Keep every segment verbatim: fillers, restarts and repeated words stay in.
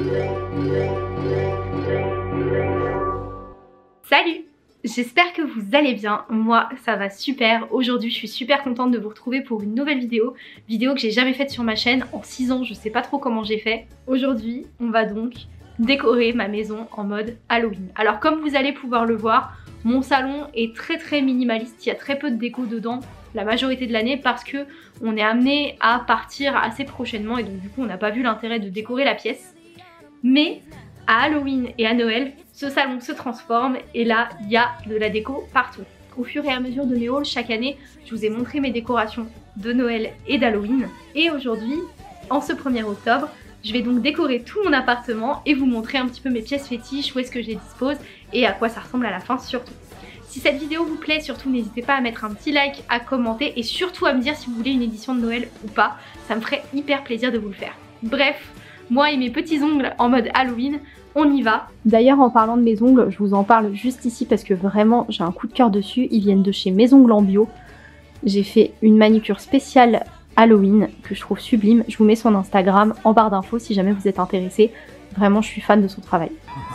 Salut! J'espère que vous allez bien, moi ça va super. Aujourd'hui je suis super contente de vous retrouver pour une nouvelle vidéo. Vidéo que j'ai jamais faite sur ma chaîne en six ans, je sais pas trop comment j'ai fait. Aujourd'hui on va donc décorer ma maison en mode Halloween. Alors comme vous allez pouvoir le voir, mon salon est très très minimaliste, il y a très peu de déco dedans la majorité de l'année parce que on est amené à partir assez prochainement et donc du coup on n'a pas vu l'intérêt de décorer la pièce. Mais à Halloween et à Noël, ce salon se transforme et là il y a de la déco partout. Au fur et à mesure de mes hauls chaque année, je vous ai montré mes décorations de Noël et d'Halloween. Et aujourd'hui, en ce premier octobre, je vais donc décorer tout mon appartement et vous montrer un petit peu mes pièces fétiches, où est-ce que je les dispose et à quoi ça ressemble à la fin surtout. Si cette vidéo vous plaît, surtout n'hésitez pas à mettre un petit like, à commenter et surtout à me dire si vous voulez une édition de Noël ou pas. Ça me ferait hyper plaisir de vous le faire. Bref, moi et mes petits ongles en mode Halloween, on y va. D'ailleurs en parlant de mes ongles, je vous en parle juste ici parce que vraiment j'ai un coup de cœur dessus. Ils viennent de chez Mes Ongles en Bio. J'ai fait une manucure spéciale Halloween que je trouve sublime. Je vous mets son Instagram en barre d'infos si jamais vous êtes intéressé. Vraiment je suis fan de son travail.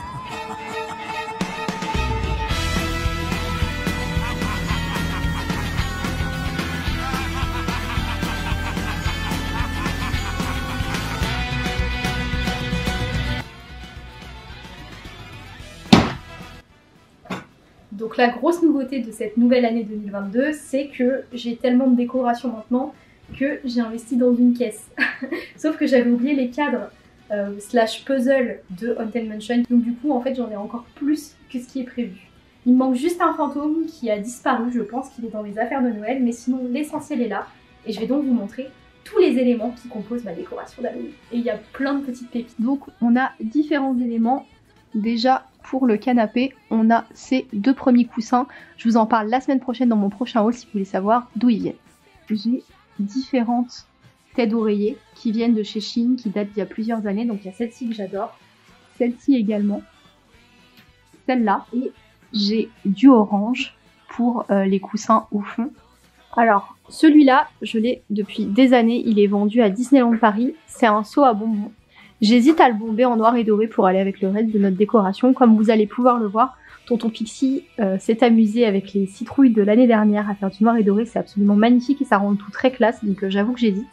Donc la grosse nouveauté de cette nouvelle année deux mille vingt-deux, c'est que j'ai tellement de décorations maintenant que j'ai investi dans une caisse. Sauf que j'avais oublié les cadres euh, slash puzzle de Haunted Mansion. Donc du coup en fait j'en ai encore plus que ce qui est prévu. Il me manque juste un fantôme qui a disparu, je pense qu'il est dans mes affaires de Noël, mais sinon l'essentiel est là. Et je vais donc vous montrer tous les éléments qui composent ma décoration d'Halloween. Et il y a plein de petites pépites. Donc on a différents éléments. Déjà pour le canapé, on a ces deux premiers coussins. Je vous en parle la semaine prochaine dans mon prochain haul si vous voulez savoir d'où ils viennent. J'ai différentes têtes d'oreiller qui viennent de chez Shein, qui datent d'il y a plusieurs années. Donc il y a celle-ci que j'adore, celle-ci également, celle-là. Et j'ai du orange pour euh, les coussins au fond. Alors celui-là, je l'ai depuis des années, il est vendu à Disneyland Paris. C'est un seau à bonbons. J'hésite à le bomber en noir et doré pour aller avec le reste de notre décoration. Comme vous allez pouvoir le voir, Tonton Pixie euh, s'est amusé avec les citrouilles de l'année dernière à faire du noir et doré. C'est absolument magnifique et ça rend le tout très classe, donc euh, j'avoue que j'hésite.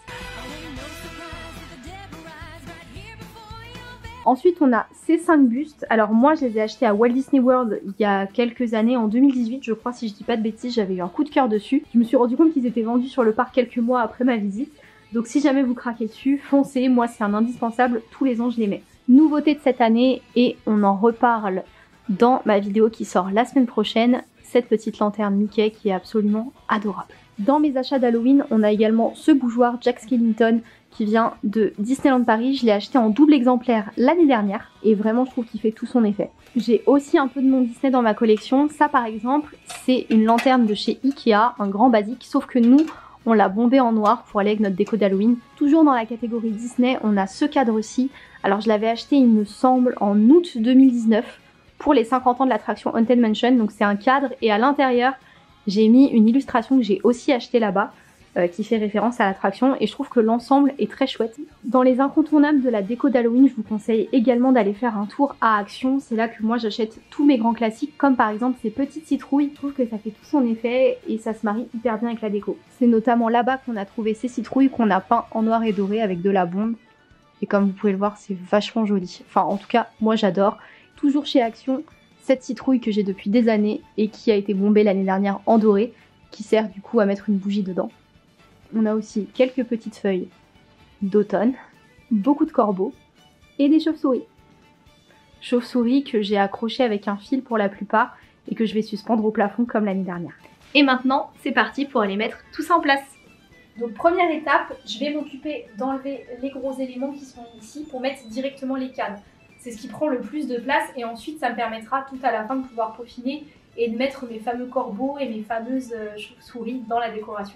Ensuite on a ces cinq bustes. Alors moi je les ai achetés à Walt Disney World il y a quelques années, en deux mille dix-huit je crois si je dis pas de bêtises, j'avais eu un coup de cœur dessus. Je me suis rendu compte qu'ils étaient vendus sur le parc quelques mois après ma visite. Donc si jamais vous craquez dessus, foncez, moi c'est un indispensable, tous les ans je les mets. Nouveauté de cette année, et on en reparle dans ma vidéo qui sort la semaine prochaine, cette petite lanterne Mickey qui est absolument adorable. Dans mes achats d'Halloween, on a également ce bougeoir Jack Skellington qui vient de Disneyland Paris. Je l'ai acheté en double exemplaire l'année dernière et vraiment je trouve qu'il fait tout son effet. J'ai aussi un peu de mon Disney dans ma collection. Ça par exemple, c'est une lanterne de chez Ikea, un grand basique, sauf que nous, on l'a bombé en noir pour aller avec notre déco d'Halloween. Toujours dans la catégorie Disney, on a ce cadre-ci. Alors je l'avais acheté, il me semble, en août deux mille dix-neuf pour les cinquante ans de l'attraction Haunted Mansion. Donc c'est un cadre et à l'intérieur, j'ai mis une illustration que j'ai aussi achetée là-bas euh, qui fait référence à l'attraction et je trouve que l'ensemble est très chouette. Dans les incontournables de la déco d'Halloween, je vous conseille également d'aller faire un tour à Action. C'est là que moi j'achète tous mes grands classiques, comme par exemple ces petites citrouilles. Je trouve que ça fait tout son effet et ça se marie hyper bien avec la déco. C'est notamment là-bas qu'on a trouvé ces citrouilles qu'on a peint en noir et doré avec de la bombe. Et comme vous pouvez le voir, c'est vachement joli. Enfin en tout cas, moi j'adore. Toujours chez Action, cette citrouille que j'ai depuis des années et qui a été bombée l'année dernière en doré, qui sert du coup à mettre une bougie dedans. On a aussi quelques petites feuilles d'automne, beaucoup de corbeaux et des chauves-souris. Chauves-souris que j'ai accrochées avec un fil pour la plupart et que je vais suspendre au plafond comme l'année dernière. Et maintenant, c'est parti pour aller mettre tout ça en place. Donc première étape, je vais m'occuper d'enlever les gros éléments qui sont ici pour mettre directement les cadres. C'est ce qui prend le plus de place et ensuite ça me permettra tout à la fin de pouvoir peaufiner et de mettre mes fameux corbeaux et mes fameuses chauves-souris dans la décoration.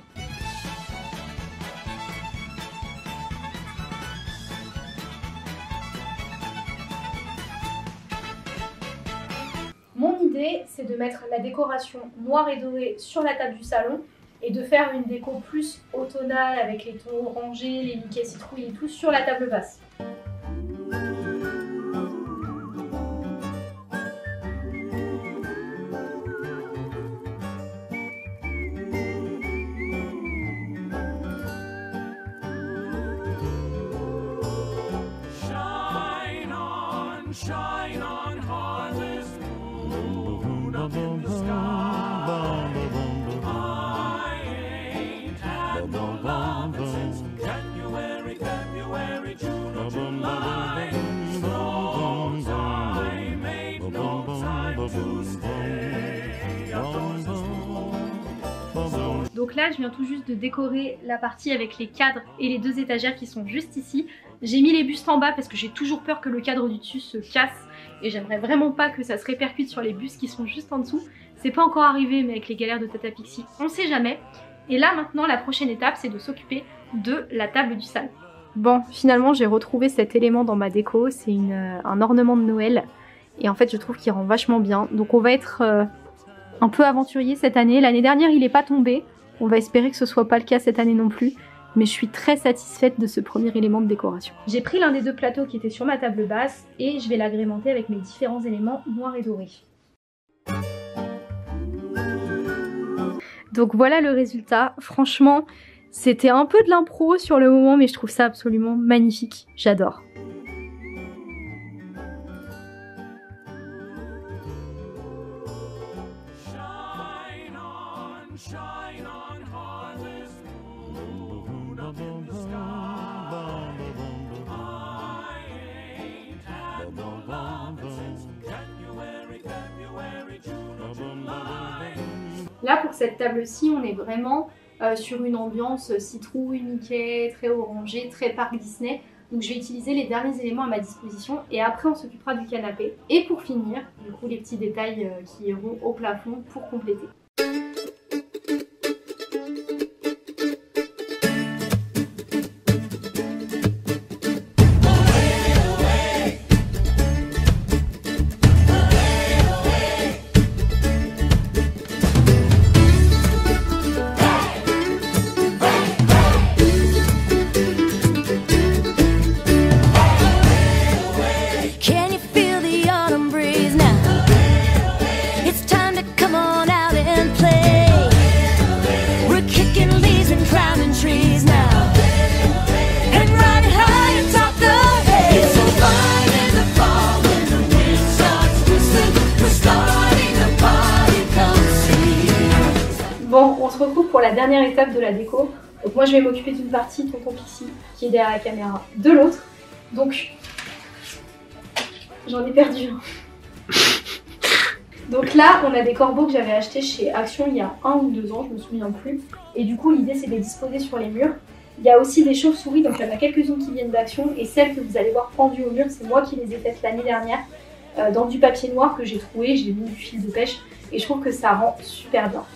Mon idée, c'est de mettre la décoration noire et dorée sur la table du salon et de faire une déco plus automnale avec les tons orangés, les Mickey citrouilles et tout sur la table basse. shine on harvest moon up in the sky. I ain't had no love since January, February, June or July. No time, ain't no time to stay outdoors and school. Donc là je viens tout juste de décorer la partie avec les cadres et les deux étagères qui sont juste ici. J'ai mis les bustes en bas parce que j'ai toujours peur que le cadre du dessus se casse et j'aimerais vraiment pas que ça se répercute sur les bustes qui sont juste en dessous. C'est pas encore arrivé mais avec les galères de Tata Pixie, on sait jamais. Et là maintenant la prochaine étape c'est de s'occuper de la table du salon. Bon, finalement j'ai retrouvé cet élément dans ma déco, c'est euh, un ornement de Noël et en fait je trouve qu'il rend vachement bien. Donc on va être euh, un peu aventurier cette année. L'année dernière il est pas tombé, on va espérer que ce soit pas le cas cette année non plus. Mais je suis très satisfaite de ce premier élément de décoration. J'ai pris l'un des deux plateaux qui était sur ma table basse et je vais l'agrémenter avec mes différents éléments noirs et dorés. Donc voilà le résultat. Franchement, c'était un peu de l'impro sur le moment, mais je trouve ça absolument magnifique. J'adore. Shine on, shine on harvest moon up in the sky. I ain't had no love since January, February, June or July. Là pour cette table-ci, on est vraiment euh, sur une ambiance citrouille, Mickey, très orangé, très parc Disney. Donc je vais utiliser les derniers éléments à ma disposition et après on s'occupera du canapé. Et pour finir, du coup les petits détails euh, qui iront au plafond pour compléter. Bon, on se retrouve pour la dernière étape de la déco. Donc moi je vais m'occuper d'une partie, tonton Pixie qui est derrière la caméra de l'autre. Donc j'en ai perdu un. Donc là on a des corbeaux que j'avais achetés chez Action il y a un ou deux ans, je me souviens plus. Et du coup l'idée c'est de les disposer sur les murs. Il y a aussi des chauves-souris, donc il y en a quelques-unes qui viennent d'Action. Et celles que vous allez voir pendues au mur, c'est moi qui les ai faites l'année dernière. Euh, dans du papier noir que j'ai trouvé, j'ai mis du fil de pêche. Et je trouve que ça rend super bien.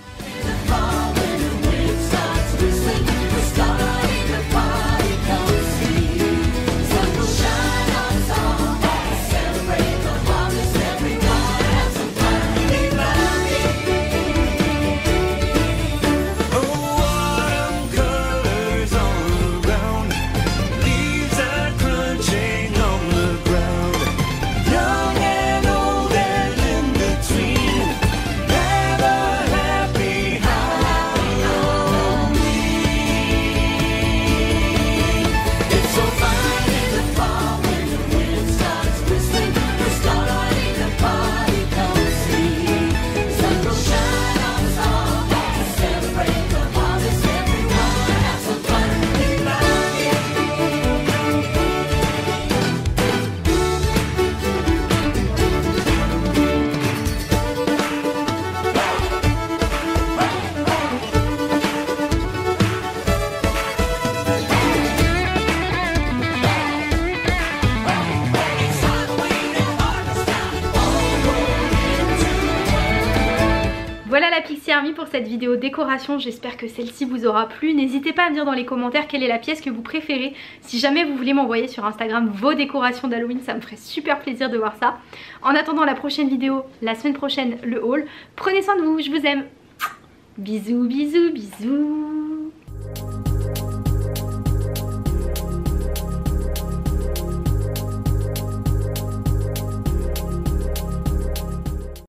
Voilà la Pixie Army pour cette vidéo décoration, j'espère que celle-ci vous aura plu. N'hésitez pas à me dire dans les commentaires quelle est la pièce que vous préférez. Si jamais vous voulez m'envoyer sur Instagram vos décorations d'Halloween, ça me ferait super plaisir de voir ça. En attendant la prochaine vidéo, la semaine prochaine, le haul. Prenez soin de vous, je vous aime. Bisous, bisous, bisous.